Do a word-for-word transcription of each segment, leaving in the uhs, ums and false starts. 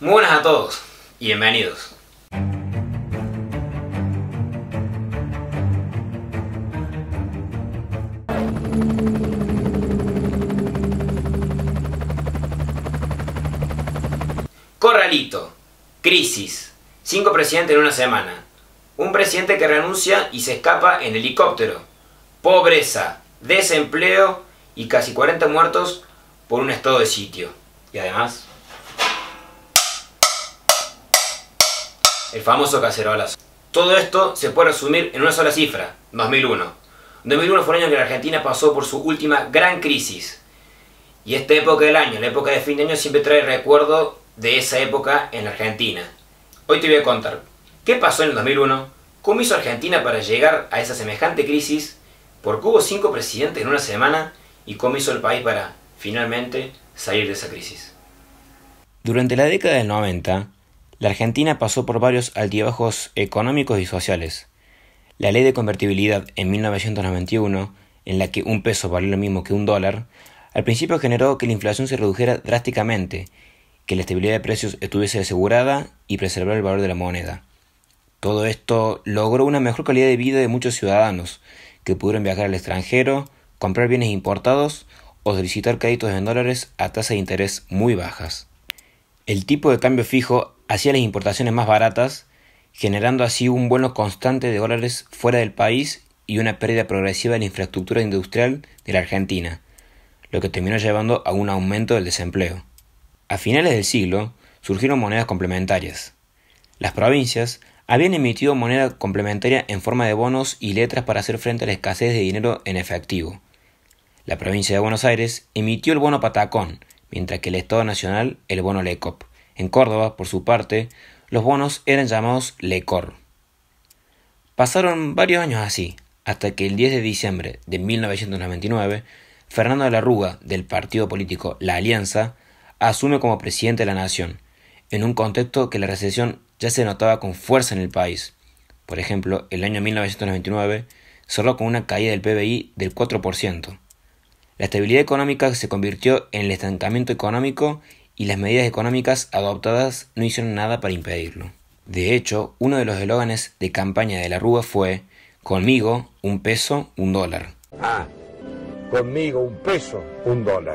Muy buenas a todos y bienvenidos. Corralito, crisis, cinco presidentes en una semana, un presidente que renuncia y se escapa en helicóptero, pobreza, desempleo y casi cuarenta muertos por un estado de sitio. Y además, el famoso cacerolazo. Todo esto se puede resumir en una sola cifra, dos mil uno. dos mil uno fue un año en que la Argentina pasó por su última gran crisis. Y esta época del año, la época de fin de año, siempre trae recuerdo de esa época en la Argentina. Hoy te voy a contar qué pasó en el dos mil uno, cómo hizo Argentina para llegar a esa semejante crisis, por qué hubo cinco presidentes en una semana y cómo hizo el país para, finalmente, salir de esa crisis. Durante la década del noventa, la Argentina pasó por varios altibajos económicos y sociales. La ley de convertibilidad en mil novecientos noventa y uno, en la que un peso valía lo mismo que un dólar, al principio generó que la inflación se redujera drásticamente, que la estabilidad de precios estuviese asegurada y preservar el valor de la moneda. Todo esto logró una mejor calidad de vida de muchos ciudadanos, que pudieron viajar al extranjero, comprar bienes importados o solicitar créditos en dólares a tasas de interés muy bajas. El tipo de cambio fijo hacía las importaciones más baratas, generando así un vuelo constante de dólares fuera del país y una pérdida progresiva de la infraestructura industrial de la Argentina, lo que terminó llevando a un aumento del desempleo. A finales del siglo surgieron monedas complementarias. Las provincias habían emitido moneda complementaria en forma de bonos y letras para hacer frente a la escasez de dinero en efectivo. La provincia de Buenos Aires emitió el bono Patacón, mientras que el Estado Nacional el bono Lecop. En Córdoba, por su parte, los bonos eran llamados Lecor. Pasaron varios años así, hasta que el diez de diciembre de mil novecientos noventa y nueve, Fernando de la Rúa, del partido político La Alianza, asume como presidente de la nación, en un contexto que la recesión ya se notaba con fuerza en el país. Por ejemplo, el año mil novecientos noventa y nueve cerró con una caída del P B I del cuatro por ciento. La estabilidad económica se convirtió en el estancamiento económico y las medidas económicas adoptadas no hicieron nada para impedirlo. De hecho, uno de los eslóganes de campaña de la Rúa fue: conmigo, un peso, un dólar. Ah, conmigo, un peso, un dólar.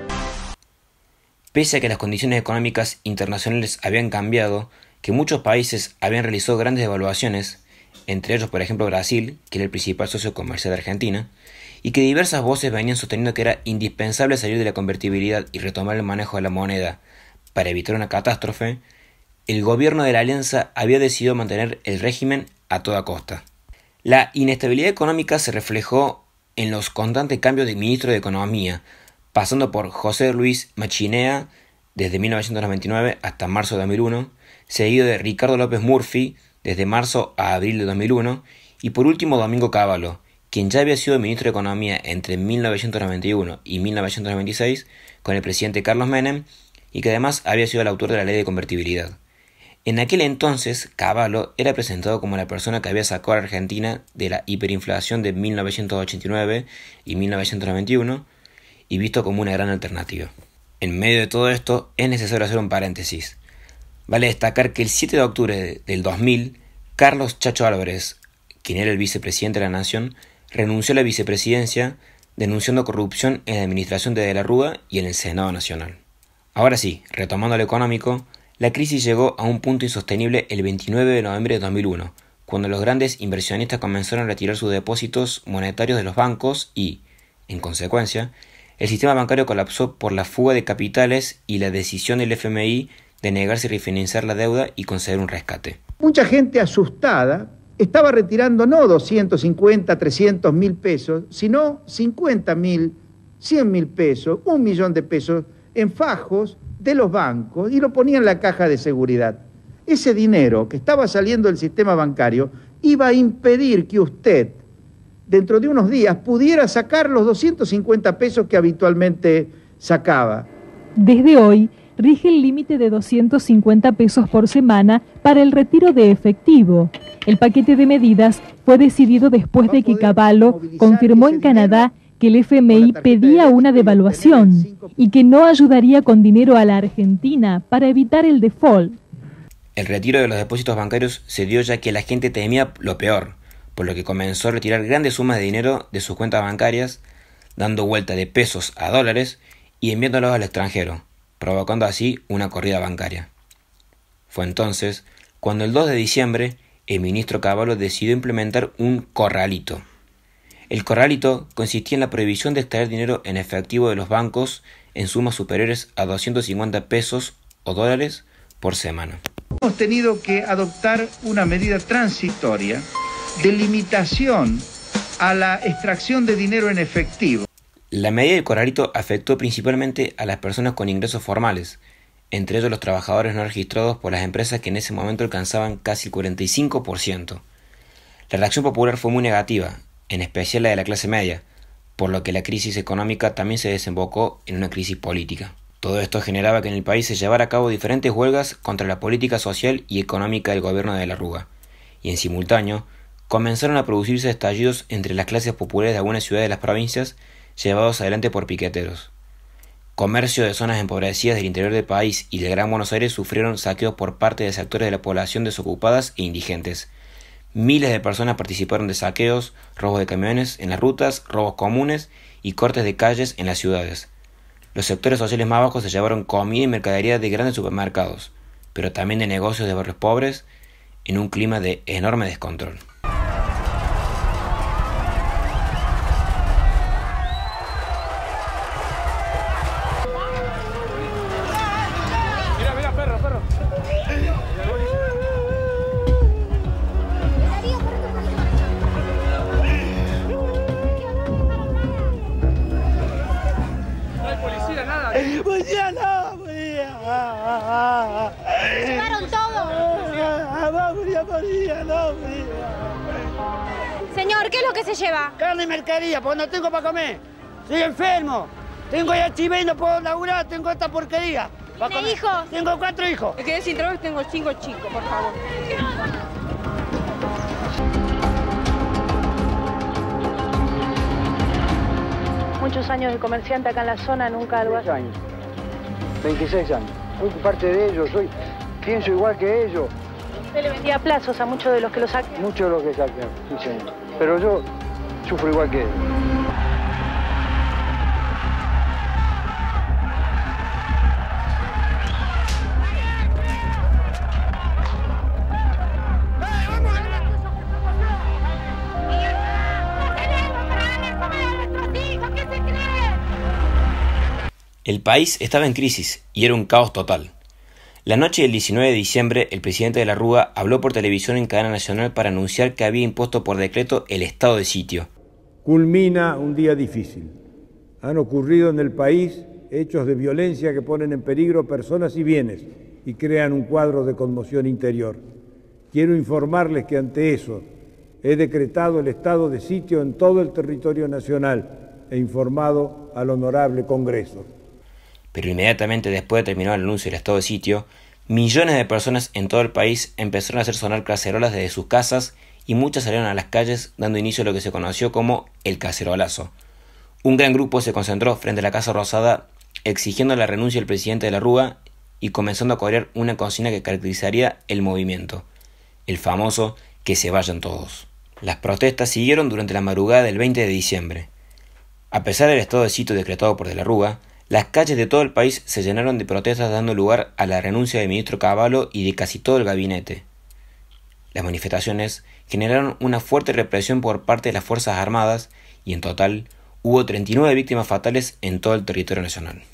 Pese a que las condiciones económicas internacionales habían cambiado, que muchos países habían realizado grandes devaluaciones, entre ellos por ejemplo Brasil, que era el principal socio comercial de Argentina, y que diversas voces venían sosteniendo que era indispensable salir de la convertibilidad y retomar el manejo de la moneda para evitar una catástrofe, el gobierno de la Alianza había decidido mantener el régimen a toda costa. La inestabilidad económica se reflejó en los constantes cambios de ministro de Economía, pasando por José Luis Machinea desde mil novecientos noventa y nueve hasta marzo de dos mil uno, seguido de Ricardo López Murphy desde marzo a abril de dos mil uno, y por último Domingo Cavallo, quien ya había sido ministro de Economía entre mil novecientos noventa y uno y mil novecientos noventa y seis con el presidente Carlos Menem, y que además había sido el autor de la ley de convertibilidad. En aquel entonces, Cavallo era presentado como la persona que había sacado a la Argentina de la hiperinflación de mil novecientos ochenta y nueve y mil novecientos noventa y uno, y visto como una gran alternativa. En medio de todo esto, es necesario hacer un paréntesis. Vale destacar que el siete de octubre del dos mil, Carlos Chacho Álvarez, quien era el vicepresidente de la Nación, renunció a la vicepresidencia, denunciando corrupción en la administración de De la Rúa y en el Senado Nacional. Ahora sí, retomando lo económico, la crisis llegó a un punto insostenible el veintinueve de noviembre de dos mil uno, cuando los grandes inversionistas comenzaron a retirar sus depósitos monetarios de los bancos y, en consecuencia, el sistema bancario colapsó por la fuga de capitales y la decisión del F M I de negarse a refinanciar la deuda y conceder un rescate. Mucha gente asustada estaba retirando no doscientos cincuenta, trescientos mil pesos, sino cincuenta mil, cien mil pesos, un millón de pesos en fajos de los bancos y lo ponía en la caja de seguridad. Ese dinero que estaba saliendo del sistema bancario iba a impedir que usted, dentro de unos días, pudiera sacar los doscientos cincuenta pesos que habitualmente sacaba. Desde hoy, rige el límite de doscientos cincuenta pesos por semana para el retiro de efectivo. El paquete de medidas fue decidido después de que Cavallo confirmó en Canadá que el F M I pedía una devaluación y que no ayudaría con dinero a la Argentina para evitar el default. El retiro de los depósitos bancarios se dio ya que la gente temía lo peor, por lo que comenzó a retirar grandes sumas de dinero de sus cuentas bancarias, dando vuelta de pesos a dólares y enviándolos al extranjero, provocando así una corrida bancaria. Fue entonces cuando el dos de diciembre el ministro Cavallo decidió implementar un corralito. El corralito consistía en la prohibición de extraer dinero en efectivo de los bancos en sumas superiores a doscientos cincuenta pesos o dólares por semana. Hemos tenido que adoptar una medida transitoria de limitación a la extracción de dinero en efectivo. La medida del corralito afectó principalmente a las personas con ingresos formales, entre ellos los trabajadores no registrados por las empresas que en ese momento alcanzaban casi el cuarenta y cinco por ciento. La reacción popular fue muy negativa, en especial la de la clase media, por lo que la crisis económica también se desembocó en una crisis política. Todo esto generaba que en el país se llevara a cabo diferentes huelgas contra la política social y económica del gobierno de la Rúa, y en simultáneo comenzaron a producirse estallidos entre las clases populares de algunas ciudades de las provincias llevados adelante por piqueteros. Comercio de zonas empobrecidas del interior del país y del Gran Buenos Aires sufrieron saqueos por parte de sectores de la población desocupadas e indigentes. Miles de personas participaron de saqueos, robos de camiones en las rutas, robos comunes y cortes de calles en las ciudades. Los sectores sociales más bajos se llevaron comida y mercadería de grandes supermercados, pero también de negocios de barrios pobres, en un clima de enorme descontrol. ¡Policía no! ¡Policía! ¡Llevaron todo! ¡No, policía, policía, no, policía! Señor, ¿qué es lo que se lleva? Carne y mercadería, porque no tengo para comer. Soy enfermo. Tengo ya H I V y no puedo laburar, tengo esta porquería. ¿Tiene hijos? Tengo cuatro hijos. Me quedé sin trabajo y tengo cinco chicos, por favor. Muchos años de comerciante acá en la zona, nunca algo así. años, veintiséis años. Soy parte de ellos, soy, pienso igual que ellos. Usted le vendía plazos a muchos de los que lo saquean. Muchos de los que saquean, sí, señor. Pero yo sufro igual que ellos. El país estaba en crisis y era un caos total. La noche del diecinueve de diciembre, el presidente de la Rúa habló por televisión en cadena nacional para anunciar que había impuesto por decreto el estado de sitio. Culmina un día difícil. Han ocurrido en el país hechos de violencia que ponen en peligro personas y bienes y crean un cuadro de conmoción interior. Quiero informarles que ante eso he decretado el estado de sitio en todo el territorio nacional e informado al honorable Congreso. Pero inmediatamente después de terminar el anuncio del estado de sitio, millones de personas en todo el país empezaron a hacer sonar cacerolas desde sus casas y muchas salieron a las calles dando inicio a lo que se conoció como el cacerolazo. Un gran grupo se concentró frente a la Casa Rosada exigiendo la renuncia del presidente de la Rúa y comenzando a corear una consigna que caracterizaría el movimiento, el famoso "que se vayan todos". Las protestas siguieron durante la madrugada del veinte de diciembre. A pesar del estado de sitio decretado por De la Rúa, las calles de todo el país se llenaron de protestas dando lugar a la renuncia del ministro Cavallo y de casi todo el gabinete. Las manifestaciones generaron una fuerte represión por parte de las Fuerzas Armadas y en total hubo treinta y nueve víctimas fatales en todo el territorio nacional.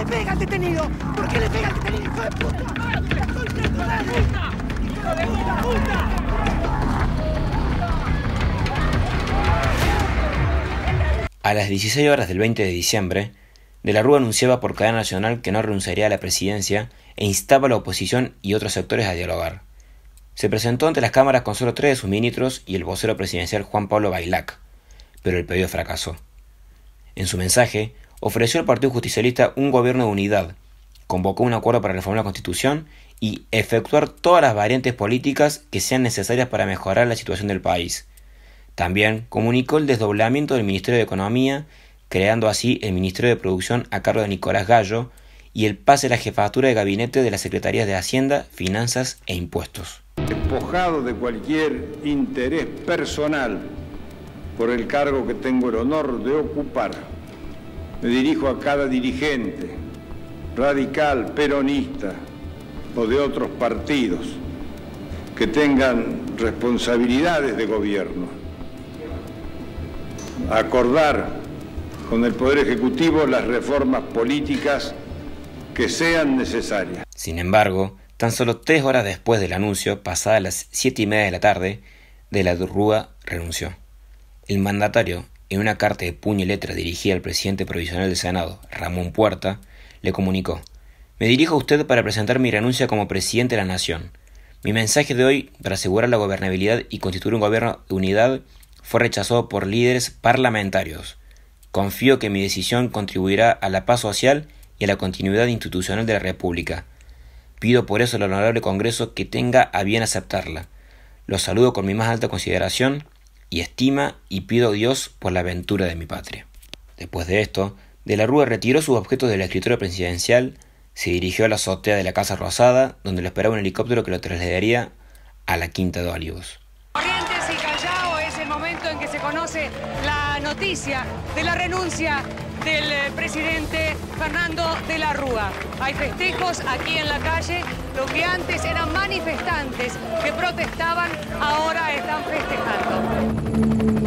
le pega al detenido? ¿Por qué le pega al detenido, hijo de puta? ¡Hijo de puta! A las dieciséis horas del veinte de diciembre, De la Rúa anunciaba por cadena nacional que no renunciaría a la presidencia e instaba a la oposición y otros sectores a dialogar. Se presentó ante las cámaras con solo tres de sus ministros y el vocero presidencial Juan Pablo Bailac, pero el pedido fracasó. En su mensaje, ofreció al Partido Justicialista un gobierno de unidad, convocó un acuerdo para reformar la Constitución y efectuar todas las variantes políticas que sean necesarias para mejorar la situación del país. También comunicó el desdoblamiento del Ministerio de Economía, creando así el Ministerio de Producción a cargo de Nicolás Gallo y el pase de la jefatura de gabinete de las Secretarías de Hacienda, Finanzas e Impuestos. Despojado de cualquier interés personal por el cargo que tengo el honor de ocupar, me dirijo a cada dirigente, radical, peronista o de otros partidos que tengan responsabilidades de gobierno, a acordar con el Poder Ejecutivo las reformas políticas que sean necesarias. Sin embargo, tan solo tres horas después del anuncio, pasadas las siete y media de la tarde, De la Rúa renunció. El mandatario, en una carta de puño y letra dirigida al presidente provisional del Senado, Ramón Puerta, le comunicó: «Me dirijo a usted para presentar mi renuncia como presidente de la Nación. Mi mensaje de hoy, para asegurar la gobernabilidad y constituir un gobierno de unidad, fue rechazado por líderes parlamentarios. Confío que mi decisión contribuirá a la paz social y a la continuidad institucional de la República. Pido por eso al honorable Congreso que tenga a bien aceptarla. Los saludo con mi más alta consideración y estima y pido a Dios por la ventura de mi patria». Después de esto, De la Rúa retiró sus objetos del escritorio presidencial, se dirigió a la azotea de la Casa Rosada, donde lo esperaba un helicóptero que lo trasladaría a la Quinta de Olivos. Corrientes y Callao es el momento en que se conoce la noticia de la renuncia del presidente Fernando De la Rúa. Hay festejos aquí en la calle, lo que antes eran manifestantes que protestaban, ahora están festejando.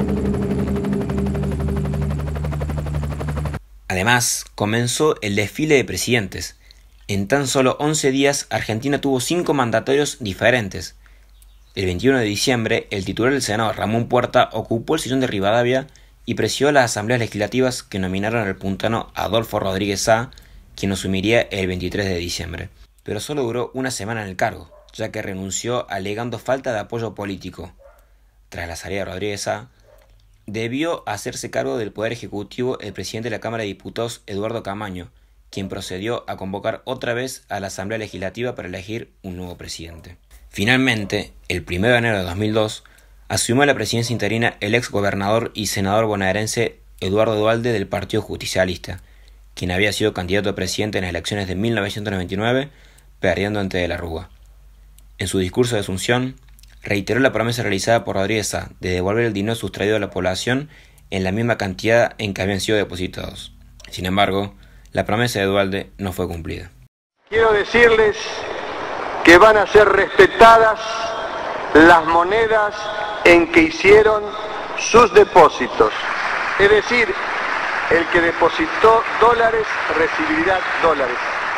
Además, comenzó el desfile de presidentes. En tan solo once días, Argentina tuvo cinco mandatarios diferentes. El veintiuno de diciembre, el titular del Senado, Ramón Puerta, ocupó el sillón de Rivadavia y presidió las asambleas legislativas que nominaron al puntano Adolfo Rodríguez Sá, quien asumiría el veintitrés de diciembre. Pero solo duró una semana en el cargo, ya que renunció alegando falta de apoyo político. Tras la salida de Rodríguez Sá, debió hacerse cargo del Poder Ejecutivo el presidente de la Cámara de Diputados, Eduardo Camaño, quien procedió a convocar otra vez a la Asamblea Legislativa para elegir un nuevo presidente. Finalmente, el primero de enero de dos mil dos, asumió la presidencia interina el ex gobernador y senador bonaerense Eduardo Duhalde del Partido Justicialista, quien había sido candidato a presidente en las elecciones de mil novecientos noventa y nueve, perdiendo ante De la Rúa. En su discurso de asunción, reiteró la promesa realizada por Rodríguez Sá de devolver el dinero sustraído a la población en la misma cantidad en que habían sido depositados. Sin embargo, la promesa de Duhalde no fue cumplida. Quiero decirles que van a ser respetadas las monedas en que hicieron sus depósitos. Es decir, el que depositó dólares recibirá dólares.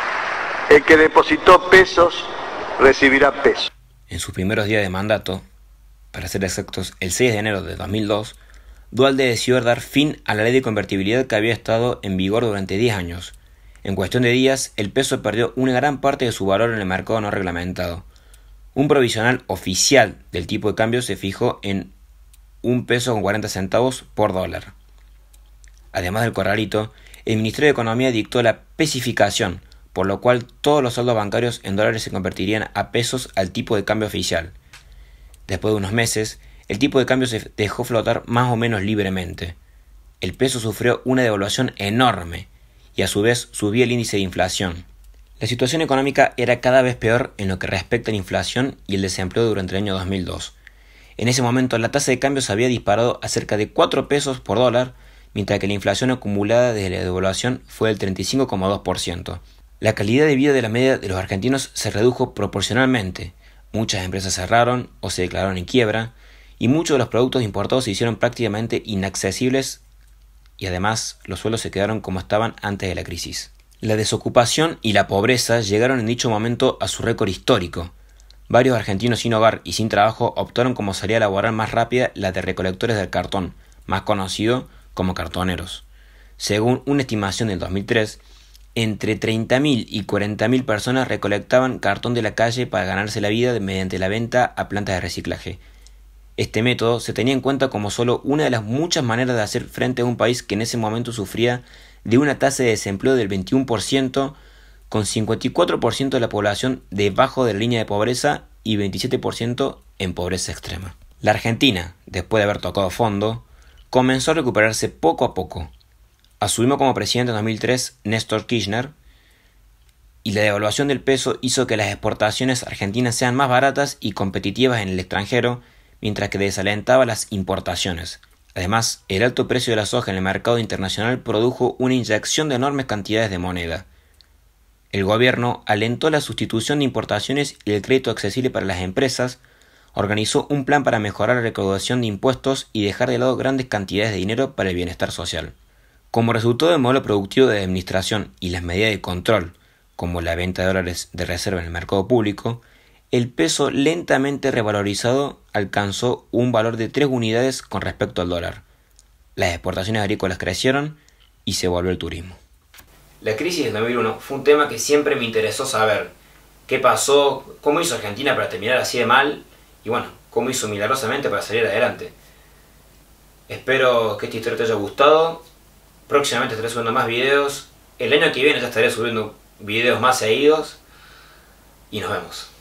El que depositó pesos recibirá pesos. En sus primeros días de mandato, para ser exactos el seis de enero de dos mil dos, Duhalde decidió dar fin a la ley de convertibilidad que había estado en vigor durante diez años. En cuestión de días, el peso perdió una gran parte de su valor en el mercado no reglamentado. Un provisional oficial del tipo de cambio se fijó en un peso con cuarenta centavos por dólar. Además del corralito, el Ministerio de Economía dictó la pesificación, por lo cual todos los saldos bancarios en dólares se convertirían a pesos al tipo de cambio oficial. Después de unos meses, el tipo de cambio se dejó flotar más o menos libremente. El peso sufrió una devaluación enorme y a su vez subía el índice de inflación. La situación económica era cada vez peor en lo que respecta a la inflación y el desempleo durante el año dos mil dos. En ese momento la tasa de cambio se había disparado a cerca de cuatro pesos por dólar, mientras que la inflación acumulada desde la devaluación fue del treinta y cinco coma dos por ciento. La calidad de vida de la media de los argentinos se redujo proporcionalmente. Muchas empresas cerraron o se declararon en quiebra y muchos de los productos importados se hicieron prácticamente inaccesibles y además los sueldos se quedaron como estaban antes de la crisis. La desocupación y la pobreza llegaron en dicho momento a su récord histórico. Varios argentinos sin hogar y sin trabajo optaron como salida laboral más rápida la de recolectores del cartón, más conocido como cartoneros. Según una estimación del dos mil tres, entre treinta mil y cuarenta mil personas recolectaban cartón de la calle para ganarse la vida mediante la venta a plantas de reciclaje. Este método se tenía en cuenta como solo una de las muchas maneras de hacer frente a un país que en ese momento sufría de una tasa de desempleo del veintiuno por ciento, con cincuenta y cuatro por ciento de la población debajo de la línea de pobreza y veintisiete por ciento en pobreza extrema. La Argentina, después de haber tocado fondo, comenzó a recuperarse poco a poco. Asumió como presidente en dos mil tres Néstor Kirchner, y la devaluación del peso hizo que las exportaciones argentinas sean más baratas y competitivas en el extranjero, mientras que desalentaba las importaciones. Además, el alto precio de la soja en el mercado internacional produjo una inyección de enormes cantidades de moneda. El gobierno alentó la sustitución de importaciones y el crédito accesible para las empresas, organizó un plan para mejorar la recaudación de impuestos y dejar de lado grandes cantidades de dinero para el bienestar social. Como resultado del modelo productivo de administración y las medidas de control, como la venta de dólares de reserva en el mercado público, el peso lentamente revalorizado alcanzó un valor de tres unidades con respecto al dólar. Las exportaciones agrícolas crecieron y se volvió el turismo. La crisis del dos mil uno fue un tema que siempre me interesó saber. ¿Qué pasó? ¿Cómo hizo Argentina para terminar así de mal? Y bueno, ¿cómo hizo milagrosamente para salir adelante? Espero que esta historia te haya gustado. Próximamente estaré subiendo más videos. El año que viene ya estaré subiendo videos más seguidos. Y nos vemos.